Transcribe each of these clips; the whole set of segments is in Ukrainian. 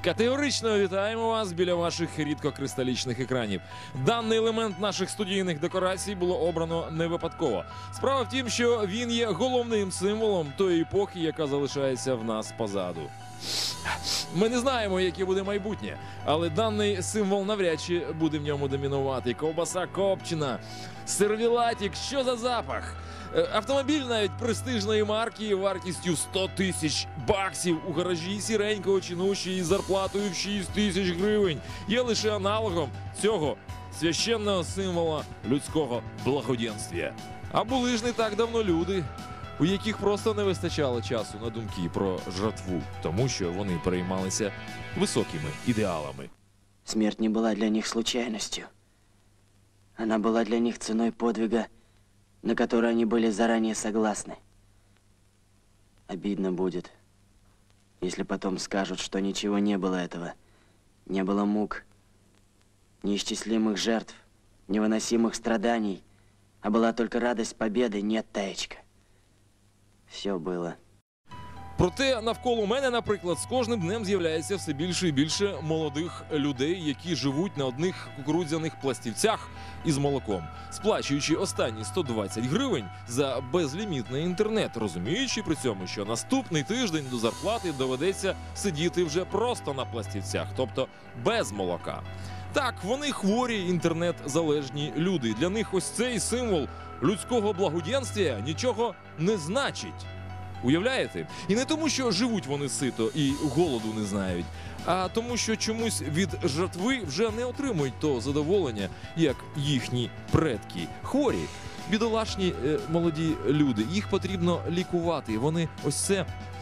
Категорично вітаємо вас біля ваших рідкокристалічних екранів. Даний елемент наших студійних декорацій було обрано не випадково. Справа в тім, що він є головним символом тої епохи, яка залишається в нас позаду. Ми не знаємо, яке буде майбутнє, але даний символ навряд чи буде в ньому домінувати. Ковбаса копчена, сервілатик, що за запах? Автомобіль навіть престижної марки вартістю 100 тисяч баксів у гаражі сіренького чинуші із зарплатою в 6 тисяч гривень є лише аналогом цього священного символа людського благоденствия. А були ж не так давно люди, у яких просто не вистачало часу на думки про жратву, тому що вони переймалися високими ідеалами. Смерть не была для них случайностью. Она была для них ценой подвига, на который они были заранее согласны. Обидно будет, если потом скажут, что ничего не было этого. Не было мук, неисчислимых жертв, невыносимых страданий, а была только радость победы, нет, Таечка. Все было. Проте навколо мене, наприклад, з кожним днем з'являється все більше і більше молодих людей, які живуть на одних кукурудзяних пластівцях із молоком, сплачуючи останні 120 гривень за безлімітний інтернет, розуміючи при цьому, що наступний тиждень до зарплати доведеться сидіти вже просто на пластівцях, тобто без молока. Так, вони хворі інтернет-залежні люди. Для них ось цей символ людського благоденствия нічого не значить. Уявляєте? І не тому, що живуть вони сито і голоду не знають, а тому, що чомусь від жратви вже не отримують того задоволення, як їхні предки. Хворі, бідолашні молоді люди. Їх потрібно лікувати. Вони ось це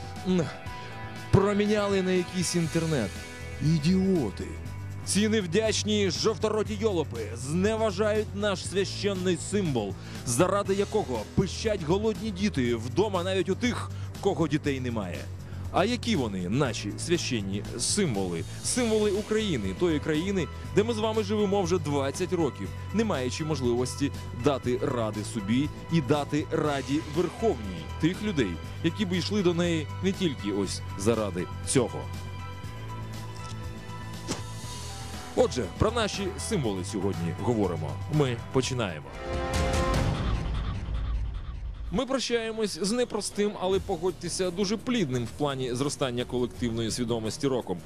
проміняли на якийсь інтернет. Ідіоти! Ці невдячні жовтороті йолопи зневажають наш священний символ, заради якого пищать голодні діти вдома навіть у тих, кого дітей немає. А які вони, наші священні символи? Символи України, тої країни, де ми з вами живемо вже 20 років, не маючи можливості дати ради собі і дати раді Верховній тих людей, які б йшли до неї не тільки ось заради цього. Отже, про наші символи сьогодні говоримо. Ми починаємо. Ми прощаємось з непростим, але погодьтеся, дуже плідним в плані зростання колективної свідомості роком.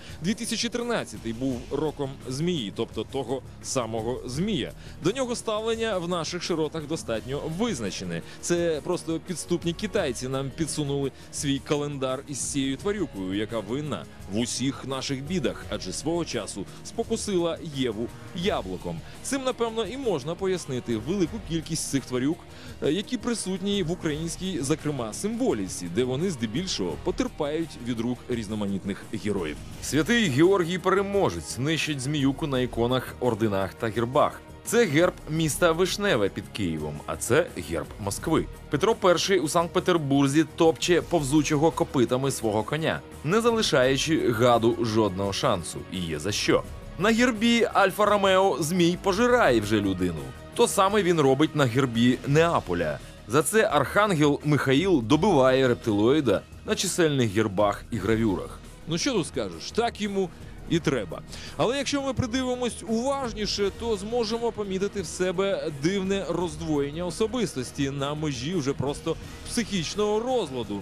2013 був роком змії, тобто того самого змія. До нього ставлення в наших широтах достатньо визначене. Це просто підступні китайці нам підсунули свій календар із цією тварюкою, яка винна в усіх наших бідах, адже свого часу спокусила Єву яблуком. Цим, напевно, і можна пояснити велику кількість цих тварюк, які присутні в українській, зокрема, символіці, де вони здебільшого потерпають від рук різноманітних героїв. Святий Георгій Переможець нищить зміюку на іконах, орденах та гербах. Це герб міста Вишневе під Києвом, а це герб Москви. Петро І у Санкт-Петербурзі топче повзучого копитами свого коня, не залишаючи гаду жодного шансу. І є за що. На гербі Альфа-Ромео змій пожирає вже людину. То саме він робить на гербі Неаполя. За це архангел Михаїл добиває рептилоїда на чисельних гербах і гравюрах. Ну що тут скажеш, так йому і треба. Але якщо ми придивимось уважніше, то зможемо помітити в себе дивне роздвоєння особистості на межі вже просто психічного розладу.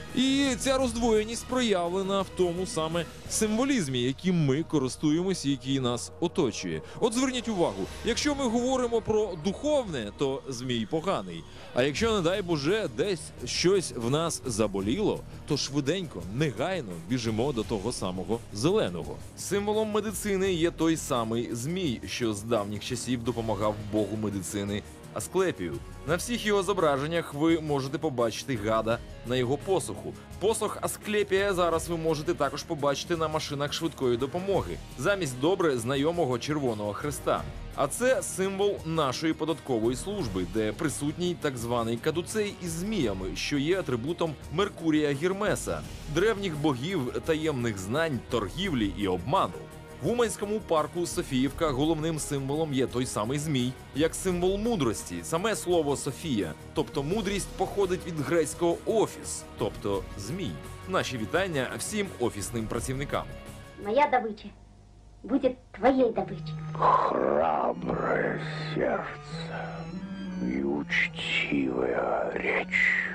І ця роздвоєність проявлена в тому саме символізмі, яким ми користуємося, який нас оточує. От зверніть увагу, якщо ми говоримо про духовне, то змій поганий. А якщо, не дай Боже, десь щось в нас заболіло, то швиденько, негайно біжимо до того самого зеленого. Символом медицини є той самий змій, що з давніх часів допомагав богу медицини Асклепію. На всіх його зображеннях ви можете побачити гада на його посоху. Посох Асклепія зараз ви можете також побачити на машинах швидкої допомоги, замість добре знайомого Червоного Хреста. А це символ нашої податкової служби, де присутній так званий кадуцей із зміями, що є атрибутом Меркурія Гермеса, древніх богів таємних знань, торгівлі і обману. В Уманському парку Софіївка головним символом є той самий змій, як символ мудрості. Саме слово «Софія», тобто мудрість, походить від грецького «офіс», тобто змій. Наші вітання всім офісним працівникам. моя добыча будет твоей добычей. Храброе сердце и учтивая речь.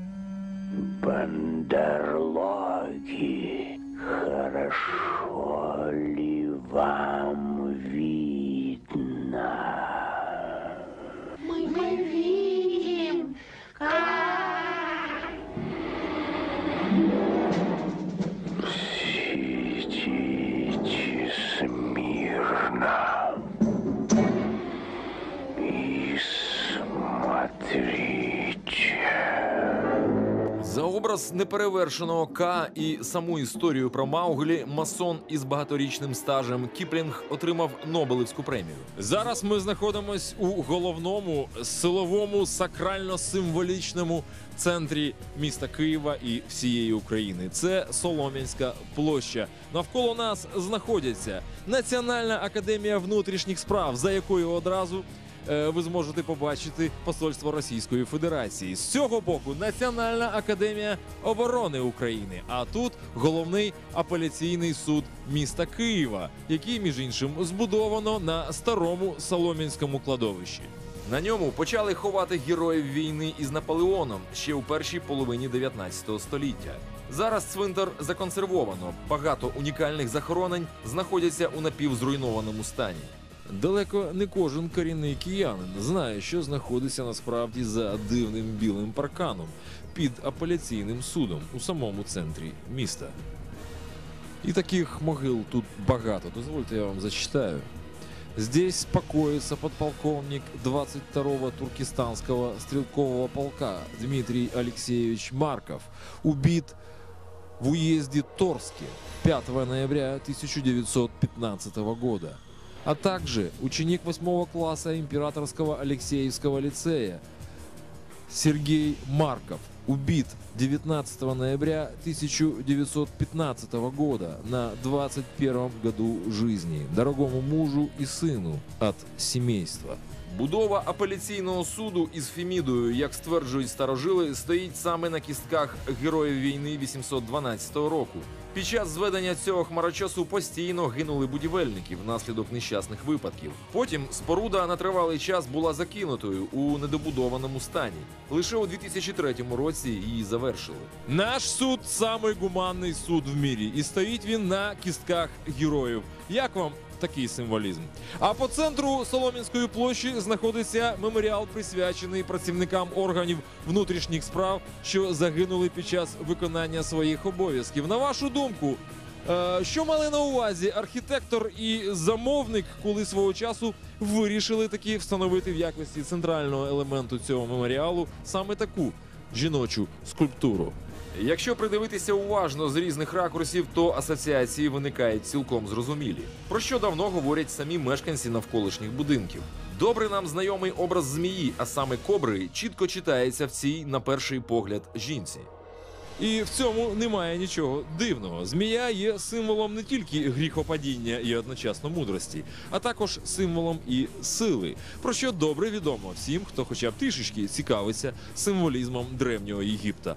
Бандерлоги, хорошо ли вам видно? Мы видим, как... Сидите смирно и смотрите. За образ неперевершеного К і саму історію про Мауглі масон із багаторічним стажем Кіплінг отримав Нобелівську премію. Зараз ми знаходимось у головному силовому сакрально-символічному центрі міста Києва і всієї України. Це Солом'янська площа. Навколо нас знаходяться Національна академія внутрішніх справ, за якою одразу ви зможете побачити посольство Російської Федерації. З цього боку Національна академія оборони України, а тут головний апеляційний суд міста Києва, який, між іншим, збудовано на старому Солом'янському кладовищі. На ньому почали ховати героїв війни із Наполеоном ще у першій половині 19 століття. Зараз цвинтар законсервовано, багато унікальних захоронень знаходяться у напівзруйнованому стані. Далеко не кожен корінний киянин знає, що знаходиться насправді за дивним білим парканом під апеляційним судом у самому центрі міста. І таких могил тут багато. Дозвольте, я вам зачитаю. Здесь покоится подполковник 22-го туркестанского стрелкового полка Дмитрий Алексеевич Марков, убит в уезде Торске 5 ноября 1915 года. А также ученик 8 класса Императорского Алексеевского лицея Сергей Марков, убит 19 ноября 1915 года на 21 году жизни, дорогому мужу и сыну от семейства. Будова апеляційного суду із Фемідою, як стверджують старожили, стоїть саме на кістках героїв війни 812 року. Під час зведення цього хмарочосу постійно гинули будівельники внаслідок нещасних випадків. Потім споруда на тривалий час була закинутою у недобудованому стані. Лише у 2003 році її завершили. Наш суд – самий гуманний суд в мірі. І стоїть він на кістках героїв. Як вам такий символізм? А по центру Солом'янської площі знаходиться меморіал, присвячений працівникам органів внутрішніх справ, що загинули під час виконання своїх обов'язків. На вашу думку, що мали на увазі архітектор і замовник, коли свого часу вирішили таки встановити в якості центрального елементу цього меморіалу саме таку жіночу скульптуру? Якщо придивитися уважно з різних ракурсів, то асоціації виникають цілком зрозумілі. Про що давно говорять самі мешканці навколишніх будинків. Добре нам знайомий образ змії, а саме кобри, чітко читається в цій, на перший погляд, жінці. І в цьому немає нічого дивного. Змія є символом не тільки гріхопадіння і одночасно мудрості, а також символом і сили, про що добре відомо всім, хто хоча б трішечки цікавиться символізмом древнього Єгипта.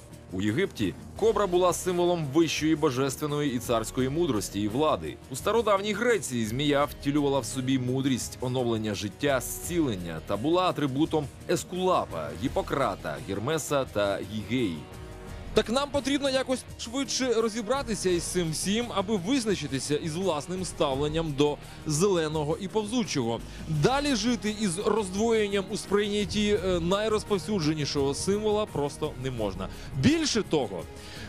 У Єгипті кобра була символом вищої божественної і царської мудрості і влади. У стародавній Греції змія втілювала в собі мудрість, оновлення життя, зцілення та була атрибутом Ескулапа, Гіппократа, Гермеса та Гігеї. Так нам потрібно якось швидше розібратися із цим всім, аби визначитися із власним ставленням до зеленого і повзучого. Далі жити із роздвоєнням у сприйнятті найрозповсюдженішого символа просто не можна. Більше того,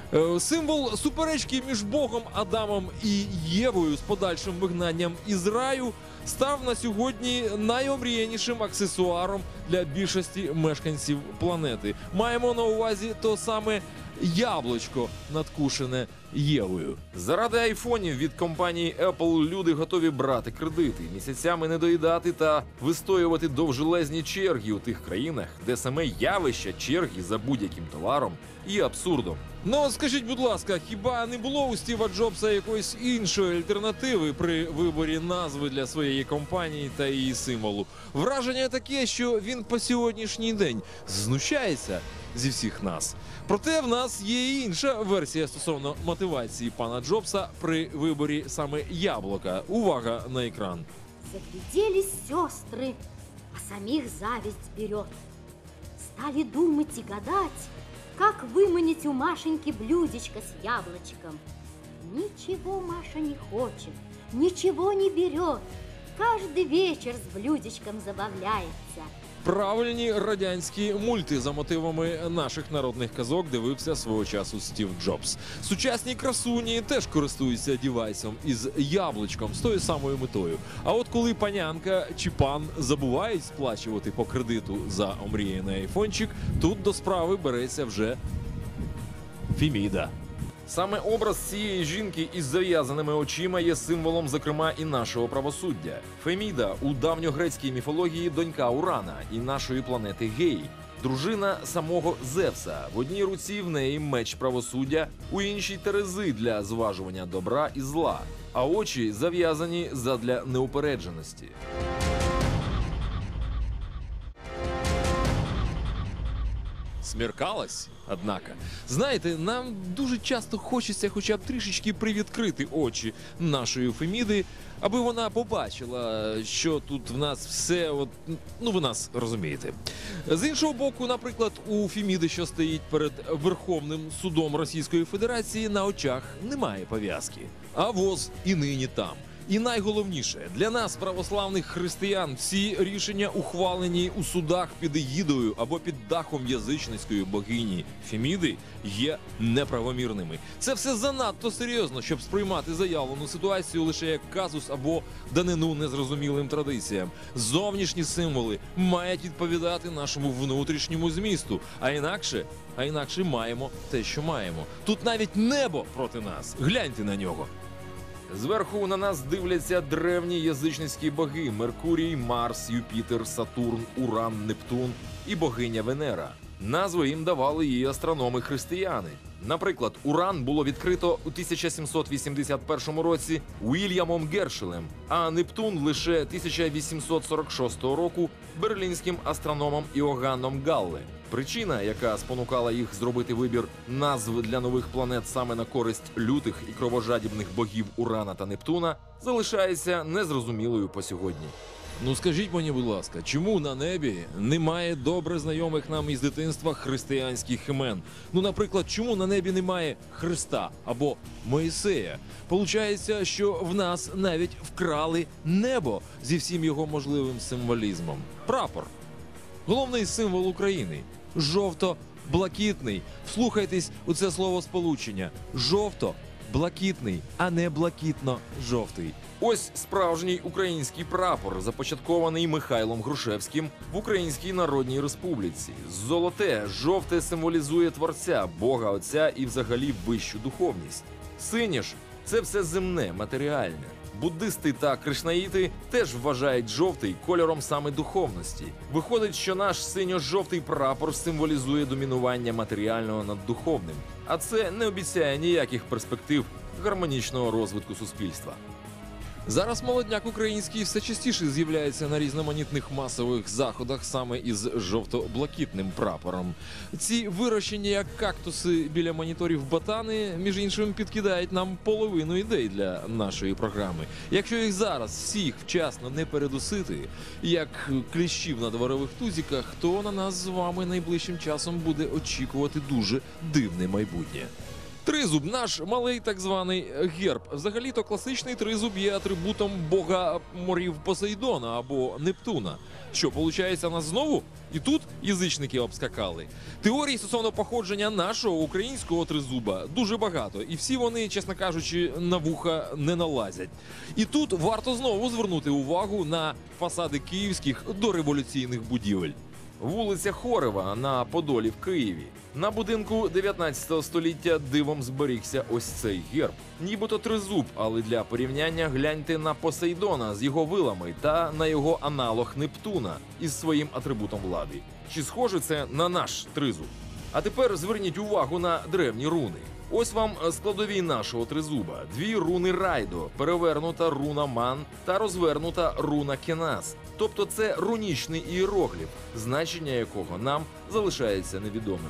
символ суперечки між Богом, Адамом і Євою з подальшим вигнанням із раю став на сьогодні найомріянішим аксесуаром для більшості мешканців планети. Маємо на увазі то саме яблучко, надкушене Євою. Заради айфонів від компанії Apple люди готові брати кредити, місяцями не доїдати та вистоювати довжелезні черги у тих країнах, де саме явище черги за будь-яким товаром є абсурдом. Ну, скажіть, будь ласка, хіба не було у Стіва Джобса якоїсь іншої альтернативи при виборі назви для своєї компанії та її символу? Враження таке, що він по сьогоднішній день знущається зі всіх нас. Проте в нас є і інша версія стосовно мотивації пана Джобса при виборі саме яблука. Увага на екран. Загляделись сестры, а самих зависть берет. Стали думать и гадать, как выманить у Машеньки блюдечко с яблочком. Ничего Маша не хочет, ничего не берет. Каждый вечер с блюдечком забавляется. Правильні радянські мульти за мотивами наших народних казок дивився свого часу Стів Джобс. Сучасні красуні теж користуються дівайсом із яблучком з тою самою метою. А от коли панянка чи пан забувають сплачувати по кредиту за омріяний айфончик, тут до справи береться вже Феміда. Саме образ цієї жінки із зав'язаними очима є символом, зокрема, і нашого правосуддя. Феміда у давньогрецькій міфології донька Урана і нашої планети Геї. Дружина самого Зевса. В одній руці в неї меч правосуддя, у іншій терези для зважування добра і зла, а очі зав'язані задля неупередженості. Смеркалось, однако. Знаєте, нам дуже часто хочеться хоча б трішечки привідкрити очі нашої Феміди, аби вона побачила, що тут в нас все, ви нас розумієте. З іншого боку, наприклад, у Феміди, що стоїть перед Верховним судом Російської Федерації, на очах немає пов'язки. А воз і нині там. І найголовніше, для нас, православних християн, всі рішення ухвалені у судах під егідою або під дахом язичницької богині Феміди є неправомірними. Це все занадто серйозно, щоб сприймати заявлену ситуацію лише як казус або данину незрозумілим традиціям. Зовнішні символи мають відповідати нашому внутрішньому змісту, а інакше маємо те, що маємо. Тут навіть небо проти нас. Гляньте на нього. Зверху на нас дивляться древні язичницькі боги – Меркурій, Марс, Юпітер, Сатурн, Уран, Нептун і богиня Венера. Назви їм давали її астрономи-християни. Наприклад, Уран було відкрито у 1781 році Уільямом Гершелем, а Нептун лише 1846 року берлінським астрономом Іоганном Галле. Причина, яка спонукала їх зробити вибір назв для нових планет саме на користь лютих і кровожадібних богів Урана та Нептуна, залишається незрозумілою по сьогодні. Ну скажіть мені, будь ласка, чому на небі немає добре знайомих нам із дитинства християнських імен? Ну, наприклад, чому на небі немає Христа або Моїсея? Получається, що в нас навіть вкрали небо зі всім його можливим символізмом. Прапор. Головний символ України. Жовто-блакитний. Вслухайтесь у це словосполучення. Жовто-блакитний, а не блакитно-жовтий. Ось справжній український прапор, започаткований Михайлом Грушевським в Українській Народній Республіці. Золоте, жовте символізує Творця, Бога Отця і взагалі вищу духовність. Синє ж – це все земне, матеріальне. Буддисти та кришнаїти теж вважають жовтий кольором саме духовності. Виходить, що наш синьо-жовтий прапор символізує домінування матеріального над духовним. А це не обіцяє ніяких перспектив гармонічного розвитку суспільства. Зараз молодняк український все частіше з'являється на різноманітних масових заходах саме із жовто-блакитним прапором. Ці вирощені як кактуси біля моніторів ботани, між іншим, підкидають нам половину ідей для нашої програми. Якщо їх зараз всіх вчасно не передусити, як кліщів на дворових тузіках, то на нас з вами найближчим часом буде очікувати дуже дивне майбутнє. Тризуб – наш малий так званий герб. Взагалі-то класичний тризуб є атрибутом бога морів Посейдона або Нептуна. Що, виходить, нас знову? І тут язичники обскакали. Теорій стосовно походження нашого українського тризуба дуже багато. І всі вони, чесно кажучи, на вуха не налазять. І тут варто знову звернути увагу на фасади київських дореволюційних будівель. Вулиця Хорева на Подолі в Києві. На будинку 19 століття дивом зберігся ось цей герб. Нібито тризуб, але для порівняння гляньте на Посейдона з його вилами та на його аналог Нептуна із своїм атрибутом влади. Чи схоже це на наш тризуб? А тепер зверніть увагу на древні руни. Ось вам складові нашого тризуба. Дві руни Райдо, перевернута руна Ман та розвернута руна Кенас. Тобто це рунічний іерогліф, значення якого нам залишається невідомим.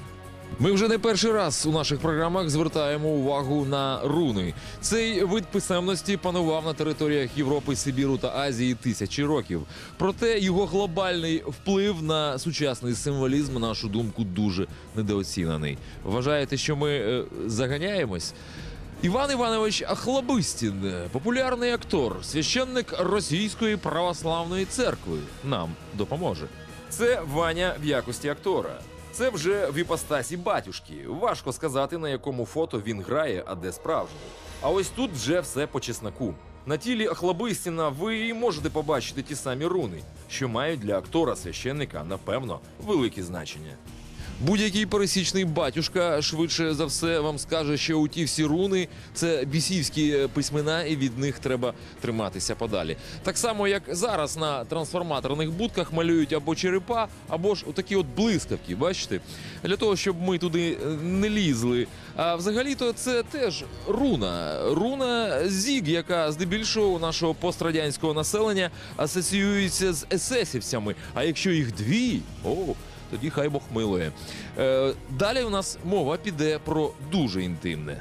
Ми вже не перший раз у наших програмах звертаємо увагу на руни. Цей вид писемності панував на територіях Європи, Сибіру та Азії тисячі років. Проте його глобальний вплив на сучасний символізм, на нашу думку, дуже недооцінений. Вважаєте, що ми заганяємось? Іван Іванович Охлобистін, популярний актор, священник Російської православної церкви, нам допоможе. Це Ваня в якості актора. Це вже в іпостасі батюшки. Важко сказати, на якому фото він грає, а де справжній. А ось тут вже все по чесноку. На тілі Охлобистіна ви можете побачити ті самі руни, що мають для актора-священника, напевно, велике значення. Будь-який пересічний батюшка швидше за все вам скаже, що у ті всі руни – це бісівські письмена, і від них треба триматися подалі. Так само, як зараз на трансформаторних будках малюють або черепа, або ж отакі от блискавки, бачите? Для того, щоб ми туди не лізли. А взагалі-то це теж руна. Руна Зіг, яка здебільшого у нашого пострадянського населення асоціюється з есесівцями. А якщо їх дві – тоді хай Бог милує. Далі у нас мова піде про дуже інтимне.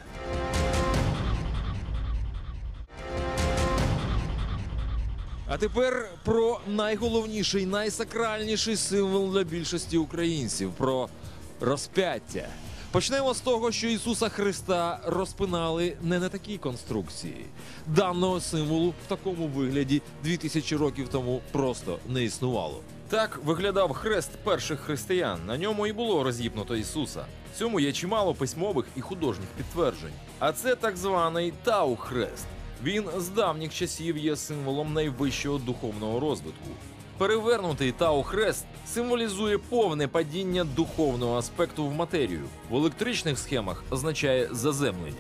А тепер про найголовніший, найсакральніший символ для більшості українців – про розп'яття. Почнемо з того, що Ісуса Христа розпинали не на такій конструкції. Даного символу в такому вигляді 2000 років тому просто не існувало. Так виглядав хрест перших християн. На ньому і було розіпнуто Ісуса. Цьому є чимало письмових і художніх підтверджень. А це так званий Тау-хрест. Він з давніх часів є символом найвищого духовного розвитку. Перевернутий Тау-хрест символізує повне падіння духовного аспекту в матерію. В електричних схемах означає заземлення.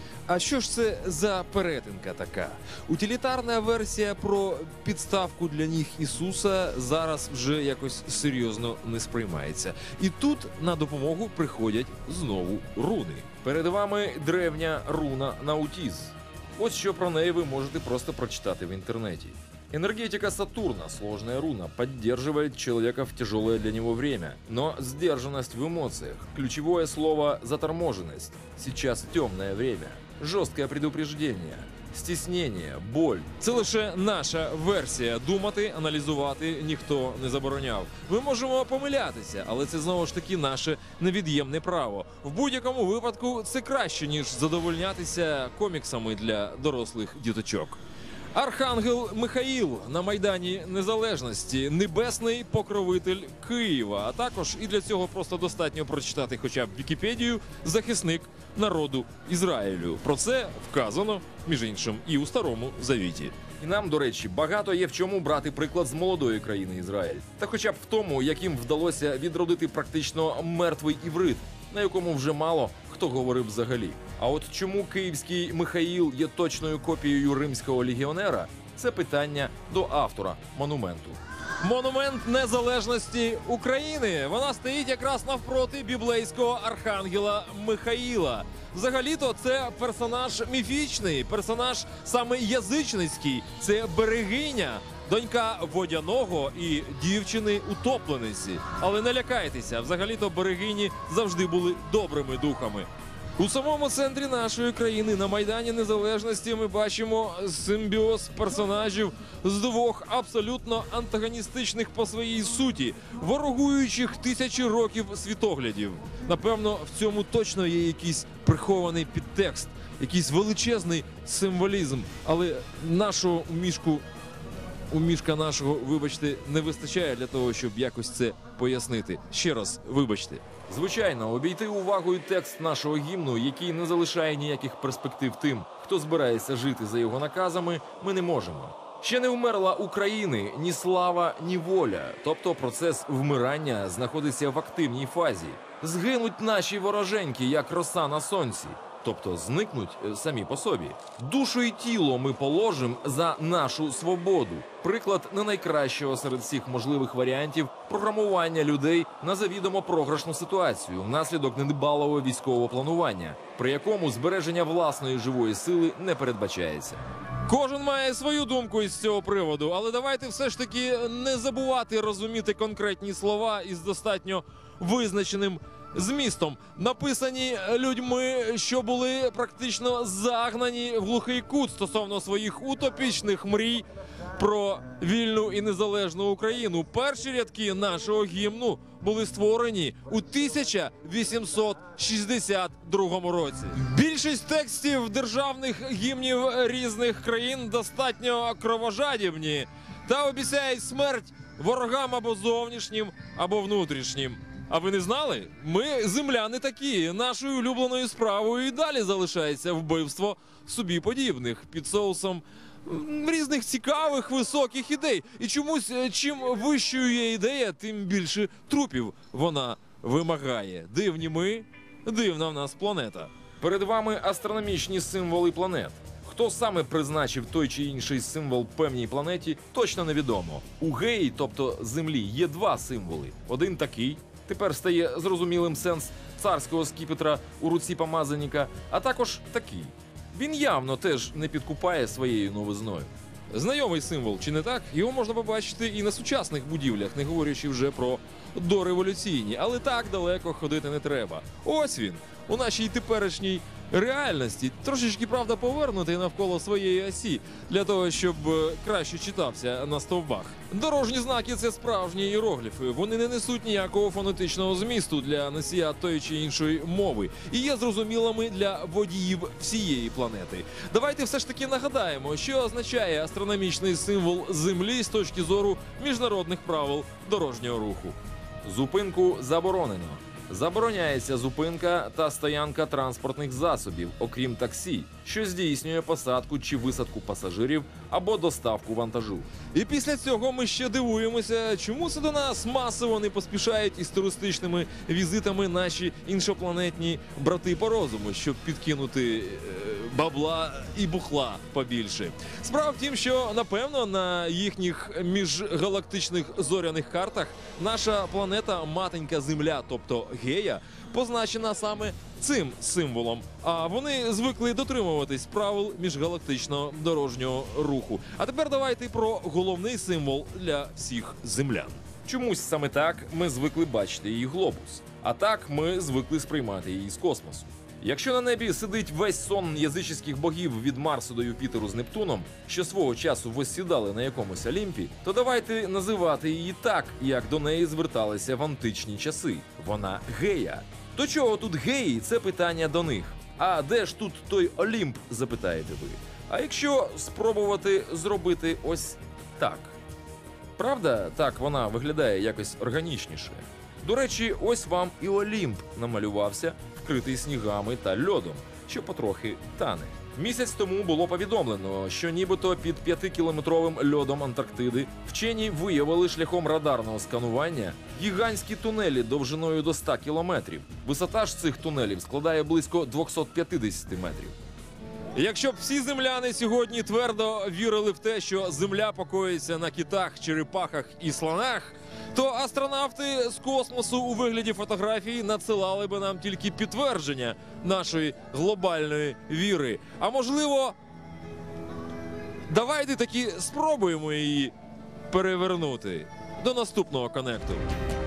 А що ж це за перетинка така? Утилітарна версія про підставку для ніг Ісуса зараз вже якось серйозно не сприймається. І тут на допомогу приходять знову руни. Перед вами древня руна Наутіз. Ось що про неї ви можете просто прочитати в интернете. Энергетика Сатурна, сложная руна, поддерживает человека в тяжелое для него время, но сдержанность в эмоциях. Ключевое слово – заторможенность. Сейчас темное время. Жорстке предупреждення, стіснення, боль. Це лише наша версія. Думати, аналізувати ніхто не забороняв. Ми можемо помилятися, але це знову ж таки наше невід'ємне право. В будь-якому випадку це краще, ніж задовольнятися коміксами для дорослих діточок. Архангел Михаїл на Майдані Незалежності, небесний покровитель Києва. А також і для цього просто достатньо прочитати хоча б Вікіпедію, захисник народу Ізраїлю. Про це вказано, між іншим, і у Старому Завіті. І нам, до речі, багато є в чому брати приклад з молодої країни Ізраїль. Та хоча б в тому, як їм вдалося відродити практично мертвий іврит, на якому вже мало хто говорив взагалі. А от чому київський Михаїл є точною копією римського легіонера – це питання до автора монументу. Монумент незалежності України. Вона стоїть якраз навпроти біблейського архангела Михаїла. Взагалі-то це персонаж міфічний, персонаж саме язичницький. Це берегиня, донька водяного і дівчини-утоплениці. Але не лякайтеся, взагалі-то берегині завжди були добрими духами. У самому центрі нашої країни на Майдані Незалежності ми бачимо симбіоз персонажів з двох абсолютно антагоністичних по своїй суті, ворогуючих тисячі років світоглядів. Напевно, в цьому точно є якийсь прихований підтекст, якийсь величезний символізм, але нашого мішка нашого, вибачте, не вистачає для того, щоб якось це пояснити. Ще раз, вибачте. Звичайно, обійти увагою текст нашого гімну, який не залишає ніяких перспектив тим, хто збирається жити за його наказами, ми не можемо. Ще не вмерла України ні слава, ні воля. Тобто процес вмирання знаходиться в активній фазі. Згинуть наші вороженьки, як роса на сонці. Тобто зникнуть самі по собі. Душу і тіло ми положимо за нашу свободу. Приклад не найкращого серед всіх можливих варіантів програмування людей на завідомо програшну ситуацію внаслідок недбалого військового планування, при якому збереження власної живої сили не передбачається. Кожен має свою думку із цього приводу, але давайте все ж таки не забувати розуміти конкретні слова із достатньо визначеним змістом, написані людьми, що були практично загнані в глухий кут стосовно своїх утопічних мрій про вільну і незалежну Україну. Перші рядки нашого гімну були створені у 1862 році. Більшість текстів державних гімнів різних країн достатньо кровожадібні та обіцяють смерть ворогам або зовнішнім, або внутрішнім. А ви не знали? Ми, земляни, такі. Нашою улюбленою справою і далі залишається вбивство собі подібних під соусом різних цікавих, високих ідей. І чомусь, чим вищою є ідея, тим більше трупів вона вимагає. Дивні ми, дивна в нас планета. Перед вами астрономічні символи планет. Хто саме призначив той чи інший символ певній планеті, точно невідомо. У Геї, тобто Землі, є два символи. Один такий, тепер стає зрозумілим сенс царського скіпетра у руці помазаніка, а також такий. Він явно теж не підкупає своєю новизною. Знайомий символ, чи не так? Його можна побачити і на сучасних будівлях, не говорячи вже про дореволюційні. Але так далеко ходити не треба. Ось він, у нашій теперішній реальності, трошечки, правда, повернутий навколо своєї осі, для того, щоб краще читався на стовбах. Дорожні знаки – це справжні іерогліфи. Вони не несуть ніякого фонетичного змісту для носія тої чи іншої мови і є зрозумілими для водіїв всієї планети. Давайте все ж таки нагадаємо, що означає астрономічний символ Землі з точки зору міжнародних правил дорожнього руху. Зупинку заборонено. Забороняється зупинка та стоянка транспортних засобів, окрім таксі, що здійснює посадку чи висадку пасажирів або доставку вантажу. І після цього ми ще дивуємося, чому це до нас масово не поспішають із туристичними візитами наші іншопланетні брати по розуму, щоб підкинути бабла і бухла побільше. Справа в тім, що, напевно, на їхніх міжгалактичних зоряних картах наша планета-матенька Земля, тобто Гея, позначена саме цим символом. А вони звикли дотримуватись правил міжгалактичного дорожнього руху. А тепер давайте про головний символ для всіх землян. Чомусь саме так ми звикли бачити її глобус. А так ми звикли сприймати її з космосу. Якщо на небі сидить весь сон язичницьких богів від Марсу до Юпітеру з Нептуном, що свого часу воссідали на якомусь Олімпі, то давайте називати її так, як до неї зверталися в античні часи. Вона Гея. До чого тут геї – це питання до них. А де ж тут той Олімп, запитаєте ви? А якщо спробувати зробити ось так? Правда, так вона виглядає якось органічніше. До речі, ось вам і Олімп намалювався, вкритий снігами та льодом, що потрохи тане. Місяць тому було повідомлено, що нібито під 5-кілометровим льодом Антарктиди вчені виявили шляхом радарного сканування гігантські тунелі довжиною до 100 кілометрів. Висота ж цих тунелів складає близько 250 метрів. Якщо б всі земляни сьогодні твердо вірили в те, що Земля покоїться на китах, черепахах і слонах, то астронавти з космосу у вигляді фотографій надсилали би нам тільки підтвердження нашої глобальної віри. А можливо, давайте таки спробуємо її перевернути. До наступного коннекту.